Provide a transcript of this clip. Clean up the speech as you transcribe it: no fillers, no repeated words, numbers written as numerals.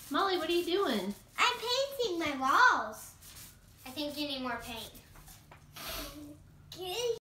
Molly, what are you doing? I'm painting my walls. I think you need more paint.